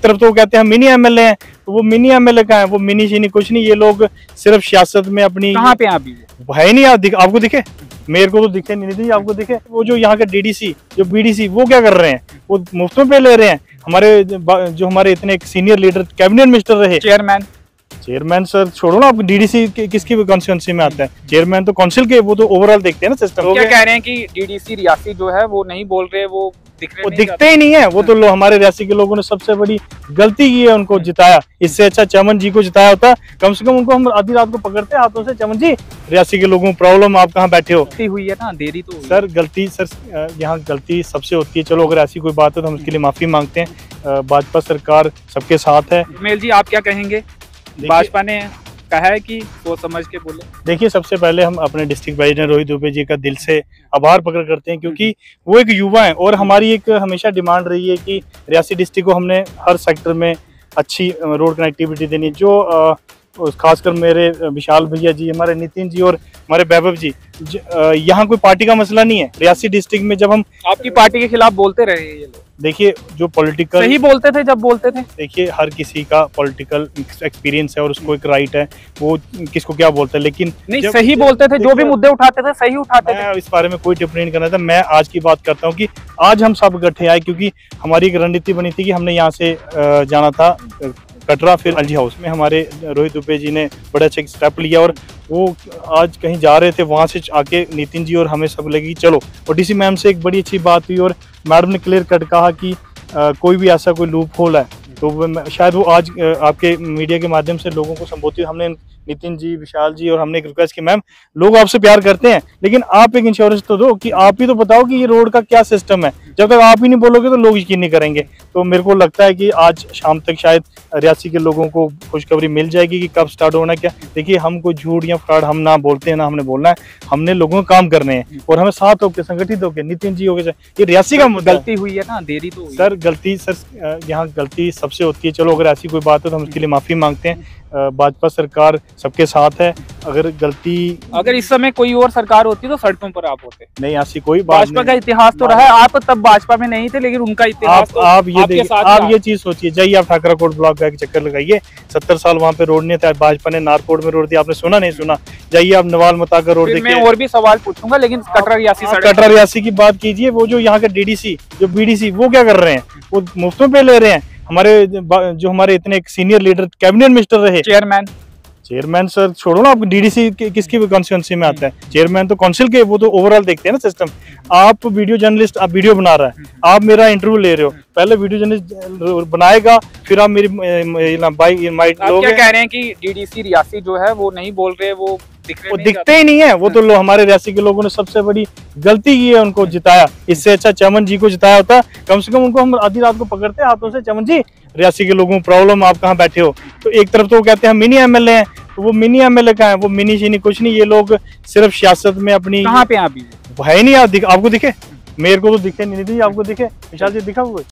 तरफ तो वो कहते हैं हम मिनी एमएलए हैं, तो वो मिनी एमएलए का है, वो मिनी शीनी कुछ नहीं। ये लोग सिर्फ सियासत में अपनी कहाँ पे आप है ही नहीं। आपको दिखे? मेरे को तो दिखे नहीं थी। आपको दिखे? वो जो यहाँ के डीडीसी जो बीडीसी वो क्या कर रहे हैं? वो मुफ्त में पे ले रहे हैं। जो हमारे इतने सीनियर लीडर कैबिनेट मिनिस्टर रहे, चेयरमैन सर छोड़ो ना, आप डीडीसी किसकी कॉन्स्टिट्यूंसी में आता है? चेयरमैन तो काउंसिल के, वो तो ओवरऑल देखते हैं ना सिस्टम। क्या कह रहे हैं कि डीडीसी रियासी जो है वो नहीं बोल रहे, वो दिखते ही नहीं है। वो तो हमारे रियासी के लोगों ने सबसे बड़ी गलती की है, उनको जिताया। इससे अच्छा चमन जी को जिताया होता, कम से कम उनको हम आधी रात को पकड़ते हाथों से, चमन जी रियासी के लोगों को प्रॉब्लम, आप कहाँ बैठे हो? हुई है ना, देरी तो हुई। सर गलती यहाँ गलती सबसे होती है। चलो अगर ऐसी कोई बात है तो हम उसके लिए माफी मांगते हैं। भाजपा सरकार सबके साथ है। इस्माइल जी आप क्या कहेंगे? भाजपा ने कहा है कि सोच समझ के बोले। देखिए, सबसे पहले हम अपने डिस्ट्रिक्ट प्रेसिडेंट रोहित दुबे जी का दिल से आभार प्रकट करते हैं, क्योंकि वो एक युवा है और हमारी एक हमेशा डिमांड रही है कि रियासी डिस्ट्रिक्ट को हमने हर सेक्टर में अच्छी रोड कनेक्टिविटी देनी। जो खासकर मेरे विशाल भैया जी, हमारे नितिन जी और हमारे वैभव जी, यहाँ कोई पार्टी का मसला नहीं है। रियासी डिस्ट्रिक्ट में जब हम आपकी पार्टी के खिलाफ बोलते रहे ये लोग, देखिए जो पॉलिटिकल सही बोलते थे जब बोलते थे। देखिए हर किसी का पॉलिटिकल एक्सपीरियंस है और उसको एक राइट है, वो किसको क्या बोलता है, लेकिन नहीं सही बोलते थे, जो भी मुद्दे उठाते थे सही उठाते थे। इस बारे में कोई टिप्पणी नहीं करना था। मैं आज की बात करता हूँ कि आज हम सब इकट्ठे आए क्योंकि हमारी एक रणनीति बनी थी कि हमने यहाँ से जाना था कटरा, फिर एलजी हाउस में हमारे रोहित दुबे जी ने बड़ा अच्छा स्टेप लिया और वो आज कहीं जा रहे थे, वहाँ से आके नितिन जी और हमें सब लगी चलो। और डीसी मैम से एक बड़ी अच्छी बात हुई और मैडम ने क्लियर कट कहा कि कोई भी ऐसा कोई लूप होल है तो शायद वो आज आपके मीडिया के माध्यम से लोगों को संबोधित, हमने नितिन जी, विशाल जी और हमने एक रिक्वेस्ट की, मैम लोग आपसे प्यार करते हैं लेकिन आप एक इंश्योरेंस तो दो कि आप ही तो बताओ कि ये रोड का क्या सिस्टम है। जब तक आप ही नहीं बोलोगे तो लोग यकीन नहीं करेंगे। तो मेरे को लगता है कि आज शाम तक शायद रियासी के लोगों को खुशखबरी मिल जाएगी कि कब स्टार्ट होना क्या। देखिए हम कोई झूठ या फ्रॉड हम ना बोलते हैं, ना हमने बोलना है। हमने लोगों का काम करने हैं और हमें साथ होकर संगठित होकर, नितिन जी होकर, ये रियासी का गलती हुई है ना, देरी तो हुई। सर गलती यहाँ गलती सबसे होती है। चलो अगर ऐसी कोई बात है तो हम उसके लिए माफी मांगते हैं। भाजपा सरकार सबके साथ है। अगर इस समय कोई और सरकार होती तो सड़कों पर आप होते नहीं, ऐसी कोई बात भाजपा का इतिहास तो रहा है। आप तब भाजपा में नहीं थे लेकिन उनका इतिहास आप ये चीज सोचिए, जाइए आप ठाकराकोट ब्लॉक का एक चक्कर लगाइए। 70 साल वहाँ पे रोड नहीं था, भाजपा ने नारकोट में रोड दिया, आपने सुना नहीं सुना? जाइए आप नवाल मता का रोड देखिए। मैं और भी सवाल पूछूंगा लेकिन कटरा रियासी की बात कीजिए। वो जो यहाँ के डीडीसी जो बीडीसी वो क्या कर रहे हैं? वो मुफ्त में पे ले रहे हैं। जो हमारे इतने सीनियर लीडर कैबिनेट मिनिस्टर रहे, चेयरमैन सर छोड़ो ना, आप डीडीसी किसकी कॉन्स्टिट्यूंसी में आता है? चेयरमैन तो काउंसिल के, वो तो ओवरऑल देखते हैं ना सिस्टम। आप वीडियो जर्नलिस्ट, आप वीडियो बना रहा है, आप मेरा इंटरव्यू ले रहे हो, पहले वीडियो जर्नलिस्ट बनाएगा फिर आप मेरी माइट लोगे। क्या कह रहे हैं कि डीडीसी रियासी जो है वो नहीं बोल रहे, वो दिखते ही नहीं है। वो तो हमारे रियासी के लोगों ने सबसे बड़ी गलती की है, उनको जिताया। इससे अच्छा चमन जी को जिताया होता, कम से कम उनको हम आधी रात को पकड़ते हाथों से, चमन जी रियासी के लोगों को प्रॉब्लम, आप कहाँ बैठे हो? तो एक तरफ तो वो कहते हैं हम मिनी एमएलए हैं, तो वो मिनी एमएलए का है, वो मिनी शीनी कुछ नहीं। ये लोग सिर्फ सियासत में अपनी कहाँ पे आप है ही नहीं। आपको दिखे? मेरे को तो दिखे नहीं थी। आपको दिखे? विशाल जी दिखा हुआ?